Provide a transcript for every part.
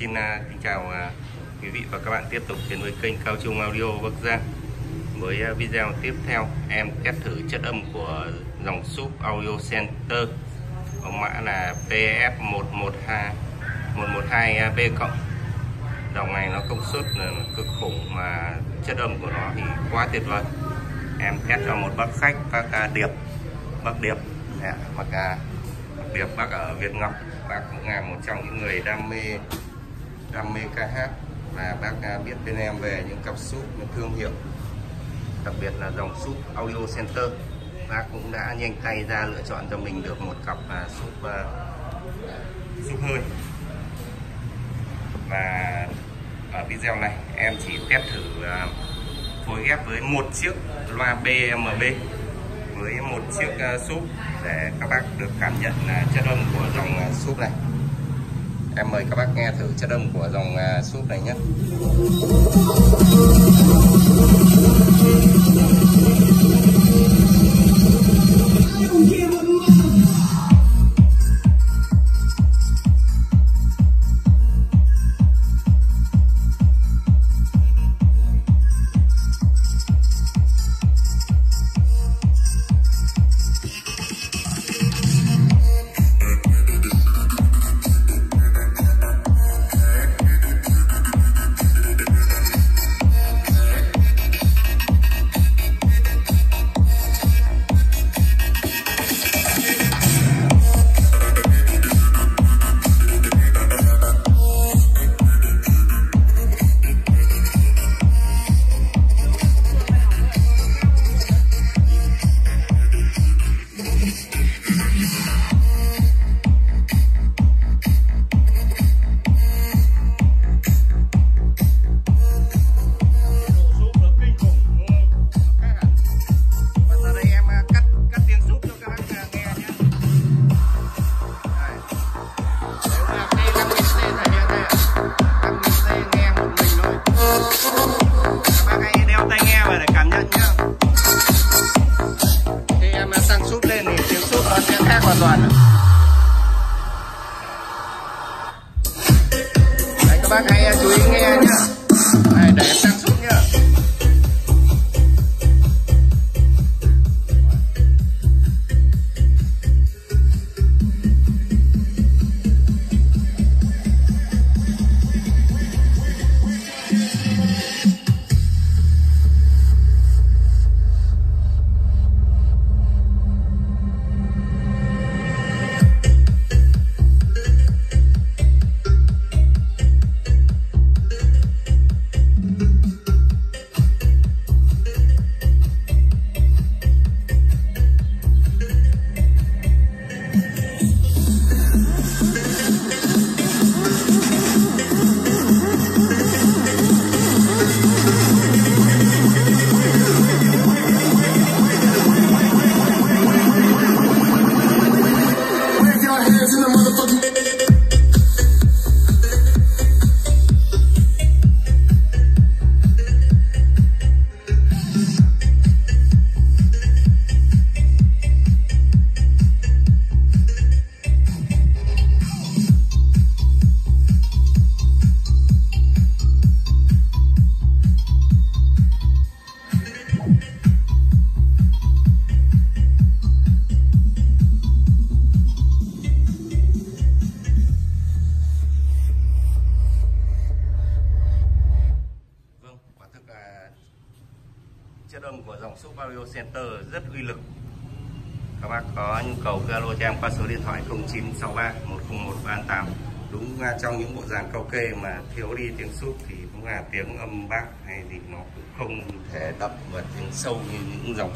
Xin kính chào quý vị và các bạn tiếp tục đến với kênh Cao Trung Audio Bắc Giang. Với video tiếp theo, em test thử chất âm của dòng súp Audio Center, mẫu mã là PF112B+. Dòng này nó công suất là cực khủng mà chất âm của nó thì quá tuyệt vời. Em test cho một bác khách, bác Điệp, bác Điệp, bác ở Việt Ngọc. Bác cũng là một trong những người đam mê ca hát, và bác biết bên em về những cặp súp thương hiệu, đặc biệt là dòng súp Audio Center. Bác cũng đã nhanh tay ra lựa chọn cho mình được một cặp súp hơi. Và ở video này em chỉ test thử phối ghép với một chiếc loa BMB với một chiếc súp để các bác được cảm nhận chất âm của dòng súp này. Em mời các bác nghe thử chất âm của dòng súp này nhé. Hoàn toàn. Đấy, các bác hãy chú ý nghe nhá. Này, để em tăng sút nhá. Chất âm của dòng súp Audio Center rất uy lực. Các bác có nhu cầu cứ alo cho em qua số điện thoại 0963 101 388. Đúng là trong những bộ dàn cao kê mà thiếu đi tiếng súp thì cũng là tiếng âm bác hay gì nó cũng không thể đậm và tiếng sâu như những dòng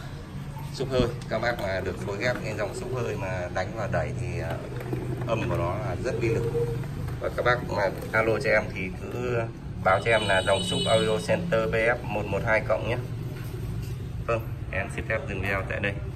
súp hơi. Các bác mà được phối ghép những dòng súp hơi mà đánh và đẩy thì âm của nó là rất uy lực. Và các bác mà alo cho em thì cứ báo cho em là dòng súp Audio Center PF112+ nhé. Vâng, em xin phép dừng video tại đây.